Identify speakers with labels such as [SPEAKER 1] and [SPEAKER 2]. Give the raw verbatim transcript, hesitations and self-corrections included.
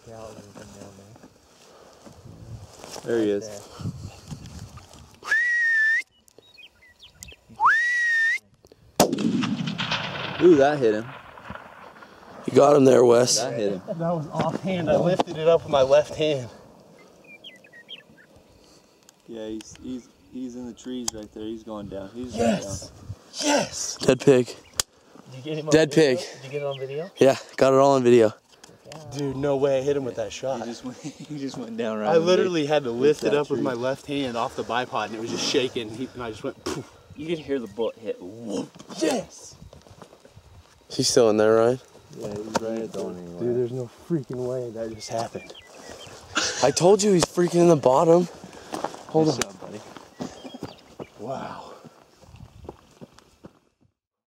[SPEAKER 1] cows have been down there.
[SPEAKER 2] There he
[SPEAKER 1] Right
[SPEAKER 2] is.
[SPEAKER 1] there.
[SPEAKER 2] Ooh, that hit him.
[SPEAKER 3] You got him there, Wes.
[SPEAKER 2] That hit him.
[SPEAKER 4] That was offhand. I lifted it up with my left hand.
[SPEAKER 2] Yeah, he's he's he's in the trees right there. He's going down. He's
[SPEAKER 4] Yes.
[SPEAKER 2] going down.
[SPEAKER 4] Yes.
[SPEAKER 3] Dead pig.
[SPEAKER 1] Did you get him on
[SPEAKER 3] Dead
[SPEAKER 1] video?
[SPEAKER 3] pig.
[SPEAKER 1] Did you get it on video?
[SPEAKER 3] Yeah, got it all on video.
[SPEAKER 4] Dude, no way I hit him with that
[SPEAKER 2] He
[SPEAKER 4] shot.
[SPEAKER 2] just went. He just went down right.
[SPEAKER 4] I literally had to lift it
[SPEAKER 2] that
[SPEAKER 4] up with
[SPEAKER 2] tree.
[SPEAKER 4] my left hand off the bipod, and it was just shaking. He, and I just went. Poof.
[SPEAKER 1] You could hear the bullet hit.
[SPEAKER 4] Yes.
[SPEAKER 3] Is he still in there, Ryan?
[SPEAKER 2] Yeah, he's right at the one anyway.
[SPEAKER 4] Dude, there's no freaking way that just happened.
[SPEAKER 3] I told you he's freaking in the bottom. Hold
[SPEAKER 2] Nice
[SPEAKER 3] on.
[SPEAKER 2] job, buddy.
[SPEAKER 4] Wow.